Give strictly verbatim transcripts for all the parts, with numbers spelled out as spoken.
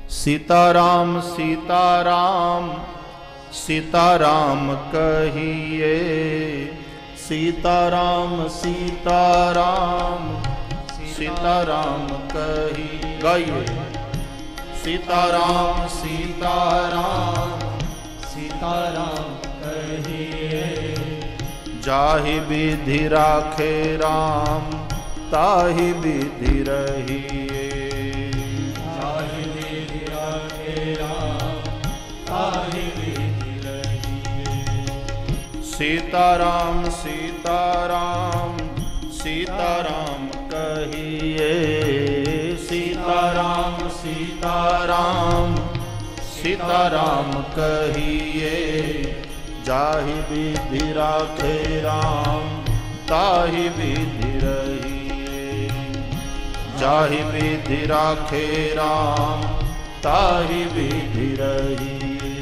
सीताराम सीताराम सीताराम कहिए, सीताराम सीताराम सीताराम कहिए। गाइए। सीताराम सीताराम सीताराम कहिए, जाहि विधि राखे राम ताहि विधि रहिए। जाहि विधि राखे राम ताहि विधि रहिए। सीताराम सीताराम सीताराम कहिए, सीताराम सीताराम सीताराम कहिए। जाहि विधि राखे राम ताहि विधि रहिए। जाहि विधि राखे राम ताहि विधि रहिए।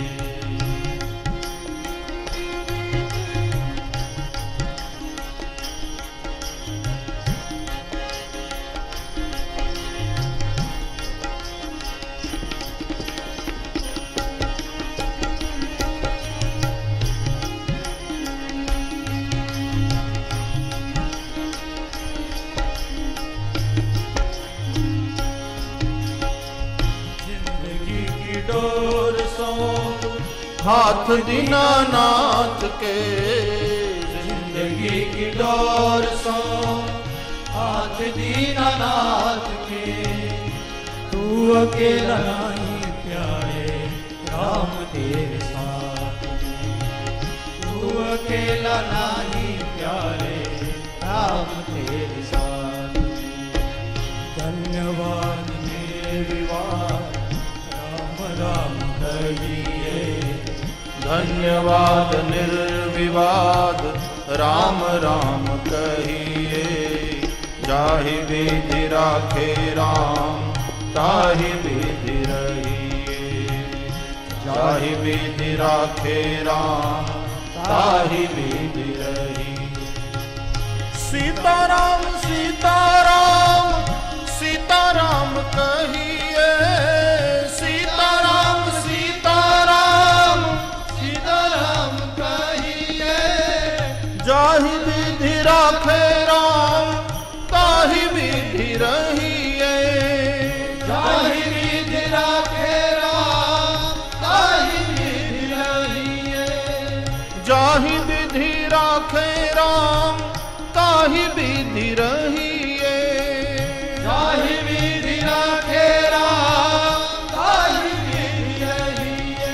हाथ दीनानाथ के, जिंदगी की डोर सो हाथ दीनानाथ के। तू अकेला नहीं प्यारे राम तेरे साथ में। तू अकेला नहीं प्यारे राम तेरे साथ में। धन्यवाद मेरे विवाह राम राम कहिए। धन्यवाद निर्विवाद राम राम कहिए। जाहि विधि राखे राम ताहि विधि रहिए। जाहि विधि राखे राम ताहि विधि रहिए। सीताराम सीताराम सीताराम कहिए। सीताराम सीताराम सीताराम कहिए। जाहि विधि राखे राम ताहि विधि रहिए। जाहि विधि राखे राम ताहि विधि रहिए। जाहि विधि राखे राम ताहि विधि रहिए। जाहि विधि राखे राम ताहि विधि रहिए।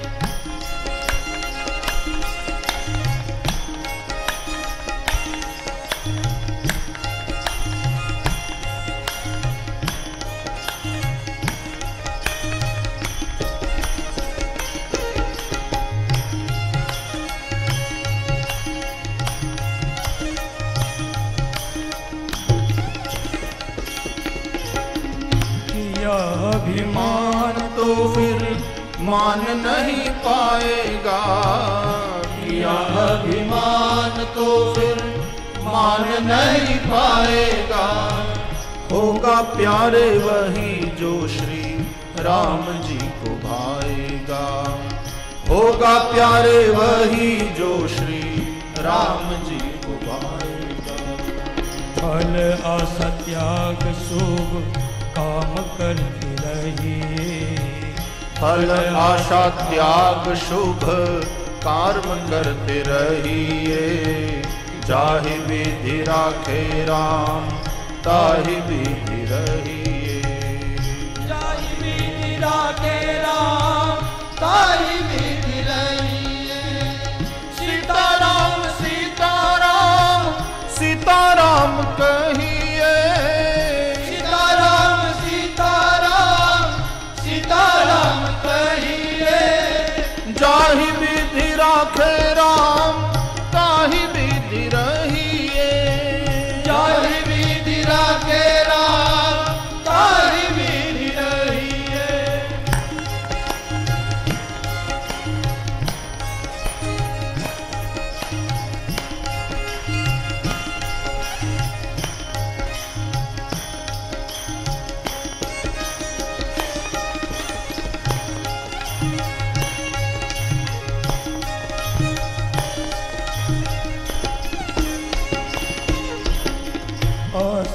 अभिमान तो फिर मान नहीं पाएगा। किया अभिमान तो फिर मान नहीं पाएगा। होगा प्यारे वही जो श्री राम जी को भाएगा। होगा प्यारे वही जो श्री राम जी को भाएगा। फल आशा त्याग शुभ काम करते रहिए। फल आशा त्याग शुभ कर्म करते रहिए। जाहि विधि राखे राम ताहि विधि रहिए। जाहि विधि राखे राम ताहि विधि रहिए। सीताराम सीताराम सीताराम कहिए। सीताराम सीताराम सीताराम कहिए। जाहि विधि राखे राम ताहि विधि रहिए। जाहि विधि राखे राम ताहि विधि रहिए।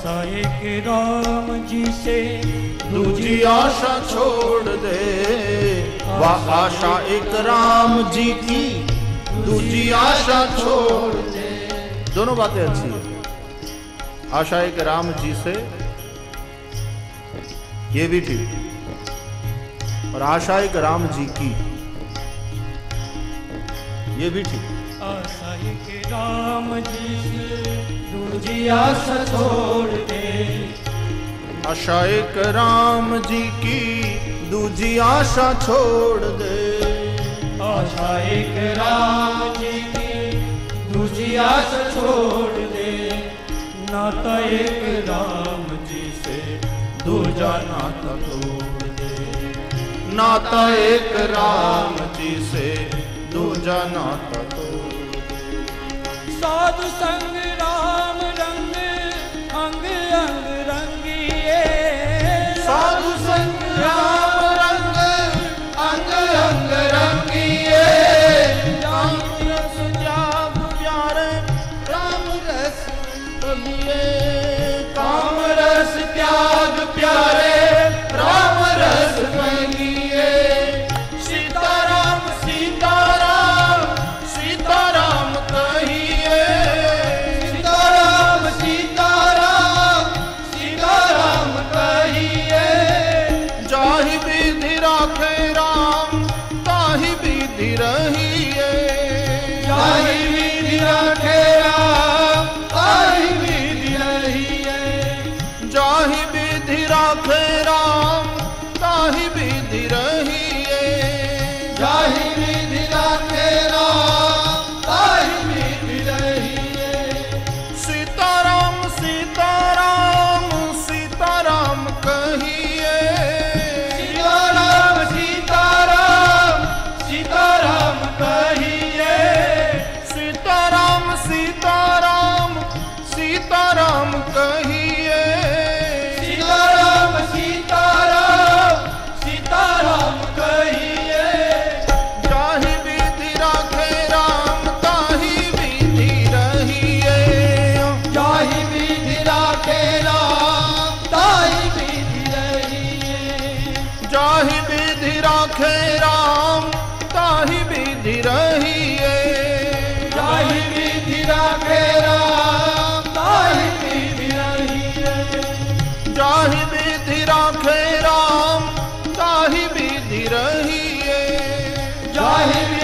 आशा एक राम जी से दूजी आशा छोड़ दे। वह आशा एक राम जी की, दूजी आशा छोड़ दे। दोनों बातें अच्छी है। आशा एक राम जी से, ये भी ठीक, और आशा एक राम जी की, ये भी ठीक। आशा एक राम जी से दूजी आशा छोड़ दे। आशा एक राम जी की, दूजी आशा छोड़ दे। आशा एक राम जी की, दूजी आशा छोड़ दे। नाता एक राम जी से, दूजा नाता तोड़ दे। नाता एक राम जी से, दूजा नाता तोड़ दे। साधु संग राम रंग, अंग अंग रंगिए। साधु संग राम रंग, अंग अंग रंगिए। राम रस त्याग प्यारे, राम रस बगिए। काम रस त्याग प्यारे, राम रस बगिए। सीताराम सीताराम, सीताराम कहिए। सीताराम सीताराम, सीताराम कहिए। जाहि विधि राखे राम, ताहि विधि रहिए। जाहि विधि राखे राम, ताहि विधि रहिए। जाहि विधि राखे राम, ताहि विधि रहिए। जाहि विधि राखे राम, ताहि विधि रहिए। सीताराम सीताराम, सीताराम कहिए। सीताराम सीताराम, सीताराम कहिए। सीताराम सीताराम, सीताराम कहिए। सीताराम सीताराम, सीताराम कहिए। जाहि विधि राखे राम, ताहि विधि रहिए। जाहि विधि राखे राम, ताहि विधि रहिए। जाहि विधि राखे राम, ताहि विधि रहिए। जाहि विधि राखे राम, ताहि विधि रहिए। जाहि विधि राखे राम, ताहि विधि रहिए। जाहि